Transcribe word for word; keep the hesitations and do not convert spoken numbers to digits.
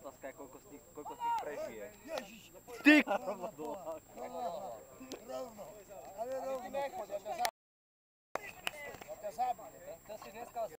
otázka je, koľko z nich, koľko z nich prežije. Ježiš! Ty! Rovno, rovno, ale rovno.